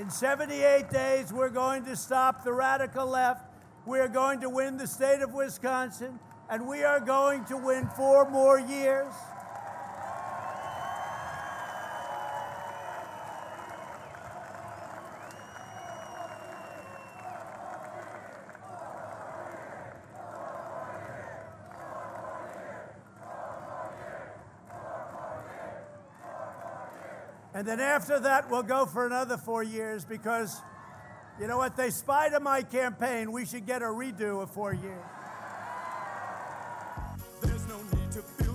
In 78 days, we're going to stop the radical left. We are going to win the state of Wisconsin, and we are going to win 4 more years. And then after that, we'll go for another 4 years because, you know what, they spied on my campaign. We should get a redo of 4 years. There's no need to fear.